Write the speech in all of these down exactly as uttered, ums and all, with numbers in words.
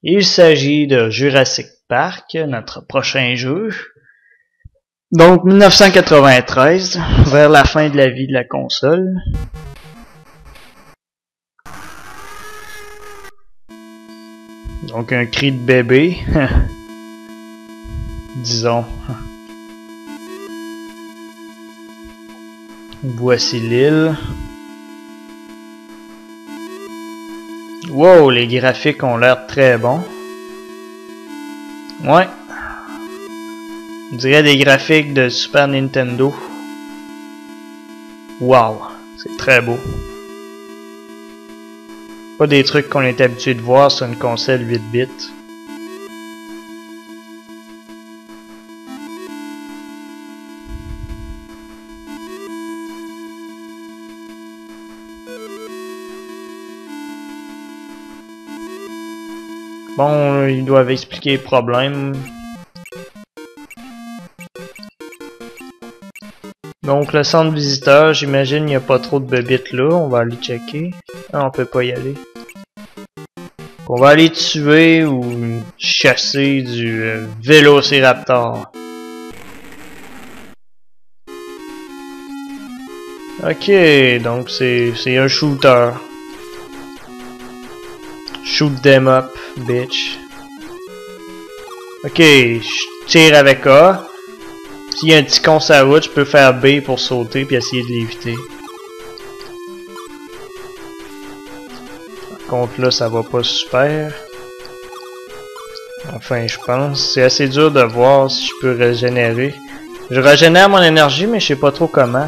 Il s'agit de Jurassic Park, notre prochain jeu. Donc mille neuf cent quatre-vingt-treize, vers la fin de la vie de la console. Donc un cri de bébé. Disons. Voici l'île. Wow, les graphiques ont l'air très bons. Ouais. On dirait des graphiques de Super Nintendo. Wow, c'est très beau. Pas des trucs qu'on est habitué de voir sur une console huit bits. Bon, ils doivent expliquer le problème. Donc le centre visiteur, j'imagine il n'y a pas trop de bébites là, on va aller checker. Ah, on peut pas y aller. On va aller tuer ou chasser du euh, Vélociraptor. Ok, donc c'est c'est un shooter. Shoot them up, bitch. Ok, je tire avec A. S'il y a un petit con sur la route, je peux faire B pour sauter puis essayer de l'éviter. Par contre là, ça va pas super. Enfin, je pense. C'est assez dur de voir si je peux régénérer. Je régénère mon énergie, mais je sais pas trop comment.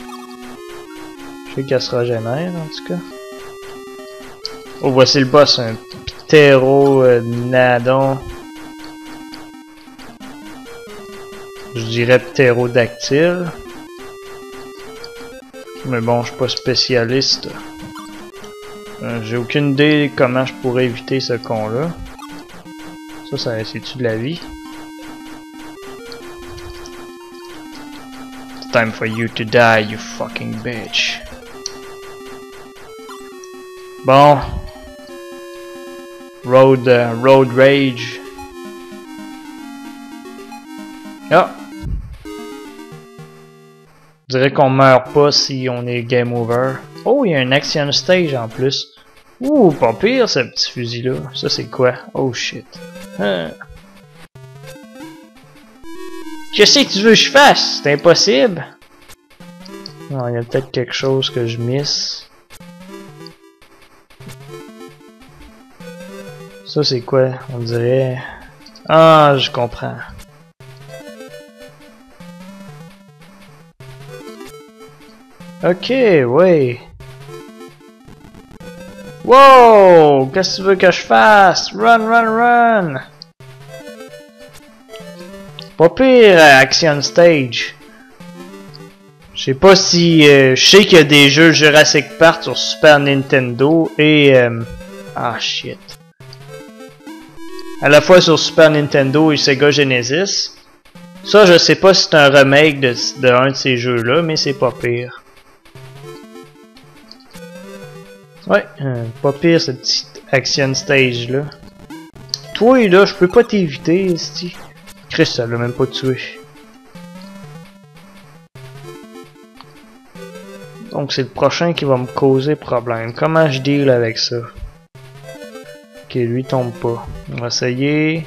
Je sais qu'elle se régénère, en tout cas. Oh, voici le boss, un ptéronadon. Je dirais ptérodactyle. Mais bon, je suis pas spécialiste. Euh, J'ai aucune idée comment je pourrais éviter ce con-là. Ça, ça c'est-tu de la vie? It's time for you to die, you fucking bitch. Bon. Road, uh, road rage. Ah! Je dirais qu'on meurt pas si on est game over. Oh, il y a un action stage en plus. Ouh, pas pire ce petit fusil là. Ça c'est quoi? Oh shit. Hein. Je sais que tu veux que je fasse, c'est impossible. Non, il y a peut-être quelque chose que je miss. Ça c'est quoi? On dirait... Ah, je comprends. Ok, ouais. Wow! Qu'est-ce que tu veux que je fasse? Run, run, run! Pas pire, Action Stage. Je sais pas si... Euh, je sais qu'il y a des jeux Jurassic Park sur Super Nintendo et... Euh, ah, shit. À la fois sur Super Nintendo et Sega Genesis. Ça, je sais pas si c'est un remake de, de un de ces jeux-là, mais c'est pas pire. Ouais, euh, pas pire cette petite action stage là. Toi là, je peux pas t'éviter, esti. Chris, ça l'a même pas tué. Donc c'est le prochain qui va me causer problème. Comment je deal avec ça? Ok, lui tombe pas. On va essayer.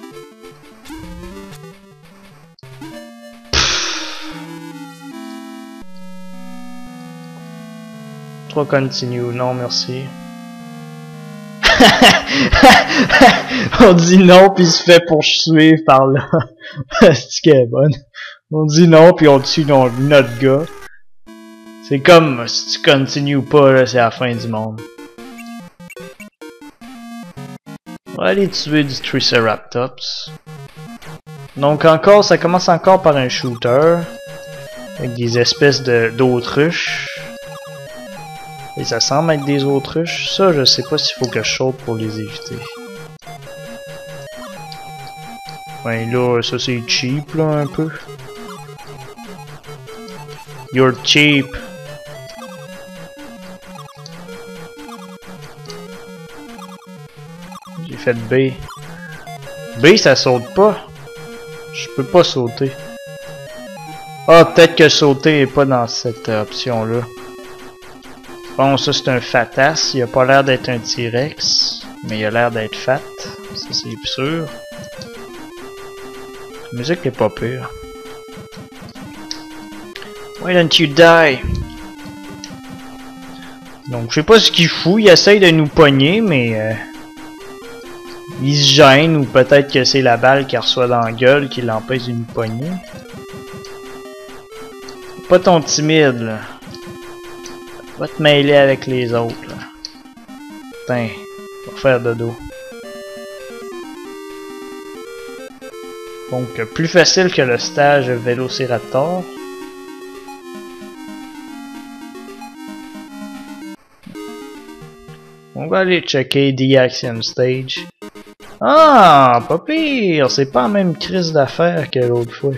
trois continue, non merci. On dit non puis il se fait poursuivre par là. C'est qu'elle est bonne. On dit non puis on tue notre, notre gars. C'est comme si tu continues pas là, c'est la fin du monde. On va aller tuer du Triceratops. Donc encore, ça commence encore par un shooter. Avec des espèces de d'autruches. Et ça semble être des autruches. Ça, je sais pas s'il faut que je saute pour les éviter. Ouais, là, ça c'est cheap, là, un peu. You're cheap. J'ai fait B. B, ça saute pas. Je peux pas sauter. Ah, peut-être que sauter est pas dans cette euh, option-là. Bon, ça c'est un fatas. Il a pas l'air d'être un T-Rex. Mais il a l'air d'être fat. Ça c'est sûr. La musique est pas pire. Why don't you die? Donc je sais pas ce qu'il fout. Il essaye de nous pogner, mais... Euh, il se gêne, ou peut-être que c'est la balle qu'il reçoit dans la gueule qui l'empêche de nous pogner. Pas ton timide, là. Va te mêler avec les autres, là. Putain, va faire dodo. Donc, plus facile que le stage Vélociraptor. On va aller checker The Action Stage. Ah, pas pire! C'est pas la même crise d'affaires que l'autre fois.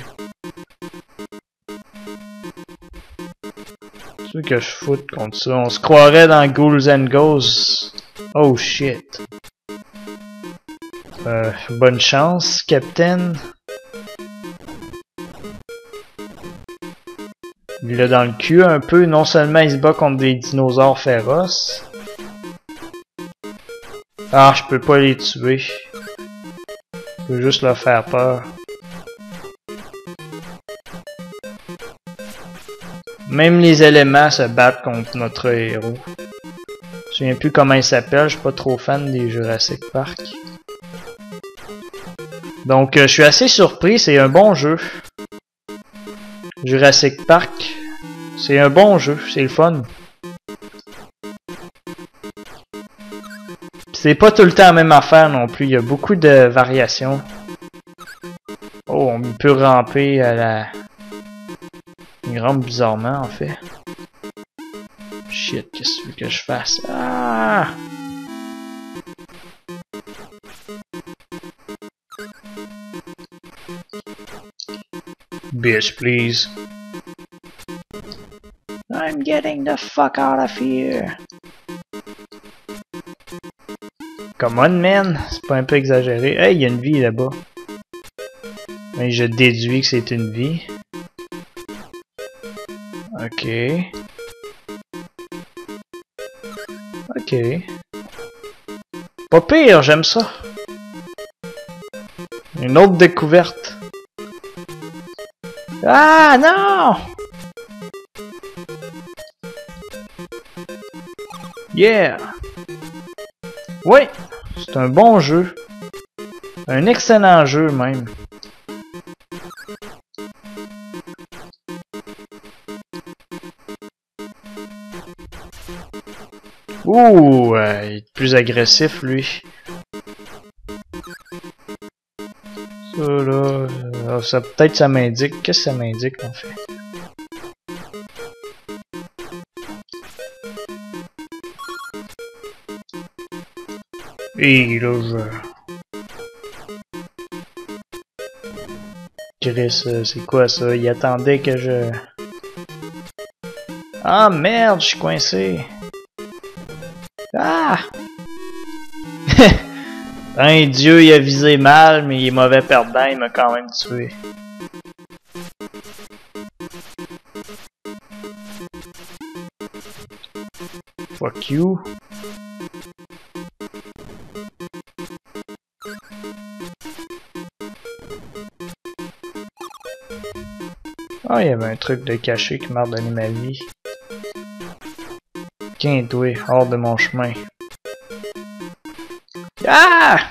C'est que je foute contre ça. On se croirait dans Ghouls and Ghosts. Oh shit. Euh, bonne chance, Captain. Il l'a dans le cul un peu. Non seulement il se bat contre des dinosaures féroces. Ah, je peux pas les tuer. Je peux juste leur faire peur. Même les éléments se battent contre notre héros. Je me souviens plus comment il s'appelle, je suis pas trop fan des Jurassic Park. Donc euh, je suis assez surpris, c'est un bon jeu. Jurassic Park, c'est un bon jeu, c'est le fun. C'est pas tout le temps la même affaire non plus, il y a beaucoup de variations. Oh, on peut ramper à la... Il rampe bizarrement en fait. Shit, qu'est-ce que tu veux que je fasse? Ah! Bitch, please. I'm getting the fuck out of here. Come on, man. C'est pas un peu exagéré. Hey, il y a une vie là-bas. Mais je déduis que c'est une vie. Ok. Ok. Pas pire, j'aime ça. Une autre découverte. Ah non! Yeah! Oui! C'est un bon jeu. Un excellent jeu même. Ouh, euh, il est plus agressif lui. Ça là, euh, ça peut-être ça m'indique. Qu'est-ce que ça m'indique en fait? Et là je... Chris, euh, c'est quoi ça? Il attendait que je... Ah merde, je suis coincé. Ah! Un dieu, il a visé mal, mais il est mauvais perdant, il m'a quand même tué. Fuck you. Ah, il y avait un truc de caché qui m'a redonné ma vie. Tiens, toi, hors de mon chemin. Ah!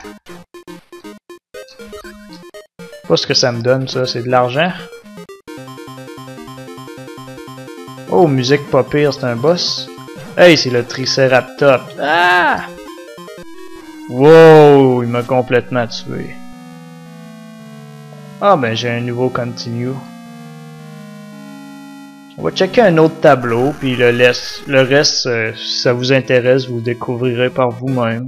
Pas ce que ça me donne, ça, c'est de l'argent. Oh, musique pas pire, c'est un boss. Hey, c'est le Triceratops. Ah! Wow, il m'a complètement tué. Ah, ben j'ai un nouveau continue. On va checker un autre tableau, puis le, laisse, le reste, euh, si ça vous intéresse, vous découvrirez par vous-même.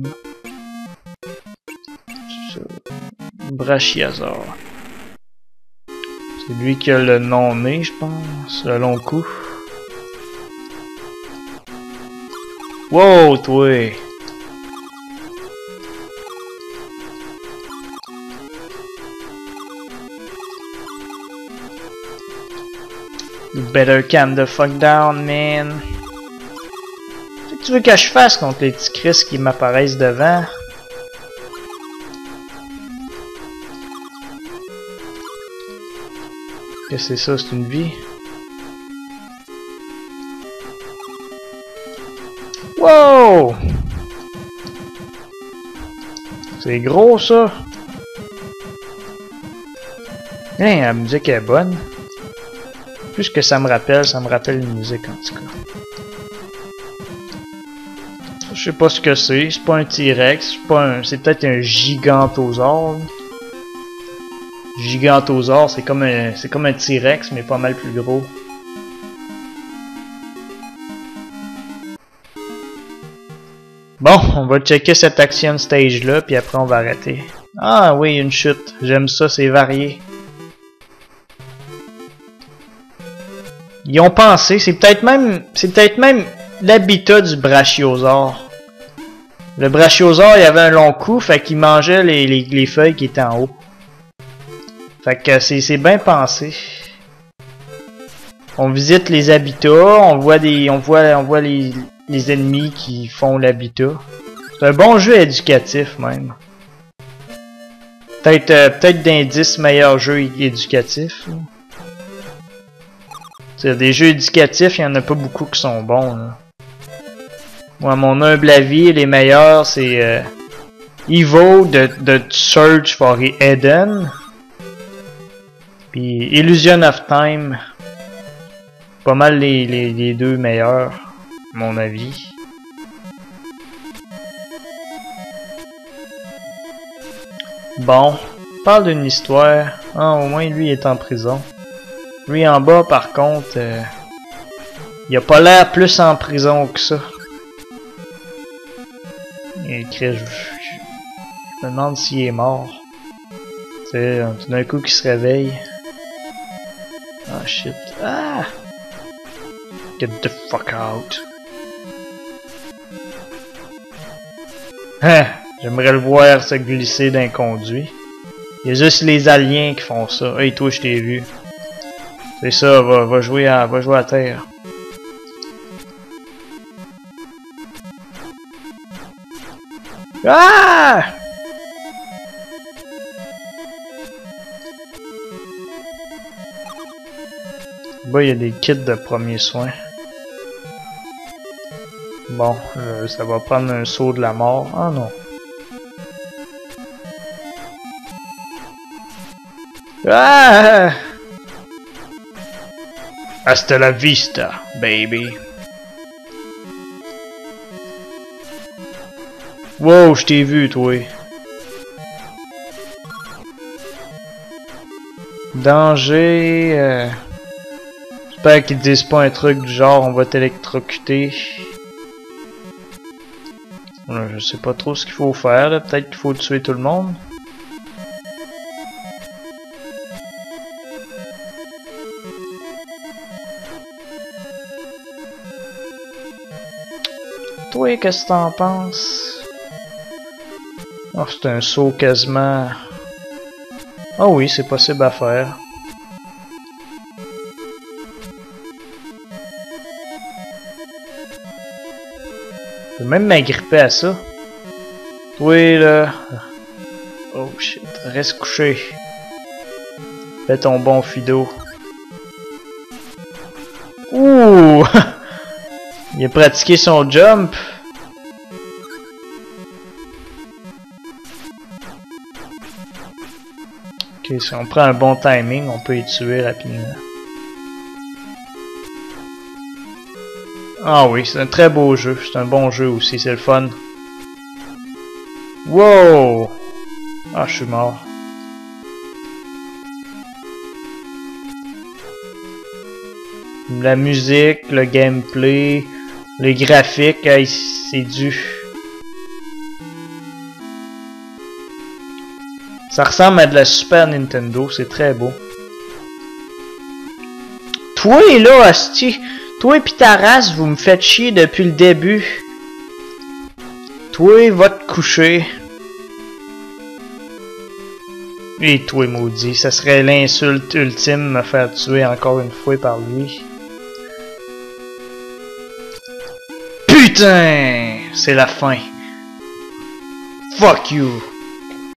Brachiosaure. C'est lui qui a le nom né, je pense, le long cou. Wow, toi! You better calm the fuck down, man. Qu'est-ce que tu veux que je fasse contre les petits Chris qui m'apparaissent devant? Qu'est-ce que c'est ça? C'est une vie? Wow! C'est gros ça! Hein, la musique est bonne. Plus que ça me rappelle, ça me rappelle une musique en tout cas. Je sais pas ce que c'est, c'est pas un T-Rex, c'est pas un. C'est peut-être un gigantosaure. Gigantosaure, c'est comme un. C'est comme un T-Rex, mais pas mal plus gros. Bon, on va checker cette action stage là, puis après on va arrêter. Ah oui, une chute. J'aime ça, c'est varié. Ils ont pensé, c'est peut-être même. C'est peut-être même l'habitat du brachiosaure. Le brachiosaure, il avait un long cou, fait qu'il mangeait les, les, les feuilles qui étaient en haut. Fait que c'est bien pensé. On visite les habitats, on voit des. On voit. On voit les. les ennemis qui font l'habitat. C'est un bon jeu éducatif même. Peut-être euh, peut-être d'indices meilleurs jeux éducatifs. C'est des jeux éducatifs, il y en a pas beaucoup qui sont bons. Là. Moi, à mon humble avis, les meilleurs c'est euh, Evo de, de Search for Eden. Puis Illusion of Time. Pas mal les, les, les deux meilleurs. Mon avis. Bon, on parle d'une histoire. Ah, au moins lui est en prison. Lui en bas, par contre, euh, il a pas l'air plus en prison que ça. Et je, je, je me demande s'il est mort. Tu sais, tout d'un coup qu'il se réveille. Ah shit. Ah! Get the fuck out. Hein, j'aimerais le voir se glisser d'un conduit. Il y a juste les aliens qui font ça. Hey toi, je t'ai vu. C'est ça, va, va jouer à, va jouer à terre. Ah! Bah, il y a des kits de premiers soins. Bon, euh, ça va prendre un saut de la mort. Ah non. Ah! Hasta la vista, baby. Wow, je t'ai vu, toi. Danger. Euh... J'espère qu'ils disent pas un truc du genre on va t'électrocuter. Je sais pas trop ce qu'il faut faire, là. Peut-être qu'il faut tuer tout le monde. Toi, qu'est-ce que t'en penses? Oh, c'est un saut quasiment... Ah oui, c'est possible à faire. Je peux même m'agripper à ça. Toi, là... Oh shit, reste couché. Fais ton bon Fido. Ouh! Il a pratiqué son jump. Ok, si on prend un bon timing, on peut y tuer rapidement. Ah oui, c'est un très beau jeu. C'est un bon jeu aussi, c'est le fun. Wow! Ah, je suis mort. La musique, le gameplay, les graphiques, hey, c'est du. Ça ressemble à de la Super Nintendo, c'est très beau. Toi là, hostie, toi pis ta race, vous me faites chier depuis le début. Toi, va te coucher. Et toi, maudit, ça serait l'insulte ultime me faire tuer encore une fois par lui. Putain! C'est la fin. Fuck you!